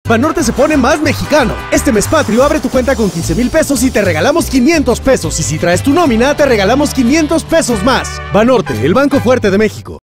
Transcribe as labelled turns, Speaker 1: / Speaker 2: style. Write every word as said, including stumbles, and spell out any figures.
Speaker 1: Banorte se pone más mexicano. Este mes patrio abre tu cuenta con quince mil pesos y te regalamos quinientos pesos. Y si traes tu nómina, te regalamos quinientos pesos más. Banorte, el banco fuerte de México.